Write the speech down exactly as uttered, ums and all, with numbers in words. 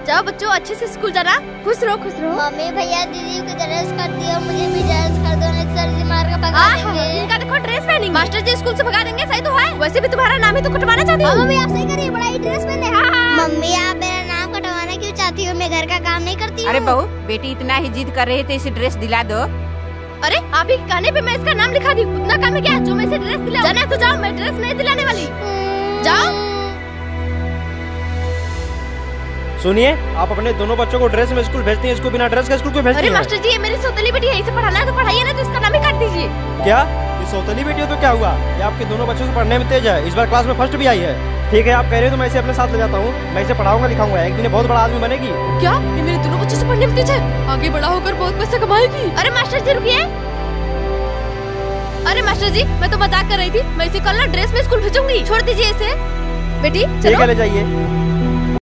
जाओ बच्चों, अच्छे से स्कूल जाना। खुश रहो खुश रहो। मम्मी भैया दीदी को ड्रेस कर दियो, मुझे भी ड्रेस कर दो, नहीं सर जी मार के भगा देंगे। इनका देखो ड्रेस पहनी, मास्टर जी स्कूल से भगा देंगे। सही तो है, वैसे भी तुम्हारा नाम ही तो कटवाना चाहती हूँ। मम्मी आप सही करिए, बड़ा ही ड्रेस पहने। मम्मी आप मेरा नाम कटवाना क्यों चाहती हो? मैं घर का काम नहीं करती हूँ। अरे बहू, बेटी इतना ही जिद कर रही है तो इसे ड्रेस दिला दो। अरे आप ही कहने पे मैं इसका नाम लिखा दी, उतना काम है क्या जो मैं इसे ड्रेस दिला? जाना है तो जाओ, मैं ड्रेस नहीं दिलाने वाली। जाओ। सुनिए, आप अपने दोनों बच्चों को ड्रेस में स्कूल भेजती हैं, इसको बिना ड्रेस के स्कूल क्यों भेजती हैं? हैं? अरे मास्टर जी, ये मेरी सौतेली बेटी है, इसे पढ़ाना है तो पढ़ाइए ना, तो इसका नाम ही काट दीजिए। क्या ये सौतेली बेटी हो तो क्या हुआ? ये आपके दोनों बच्चों से पढ़ने में तेज है, इस बार क्लास में फर्स्ट भी आई है। ठीक है, आप कह रहे हो तो मैं इसे अपने साथ ले जाता हूँ, मैं इसे पढ़ाऊंगा लिखाऊंगा, एक दिन बहुत बड़ा आदमी बनेगी। क्या ये मेरे दोनों बच्चों से पढ़ने में तेज है? आगे बड़ा होकर बहुत पैसा कमाएगी। अरे मास्टर जी रुकिए। अरे मास्टर जी, मैं तो मजाक कर रही थी, मैं इसे कल ना ड्रेस में स्कूल भेजूंगी, छोड़ दीजिए इसे। बेटी ठीक है, ले जाइए।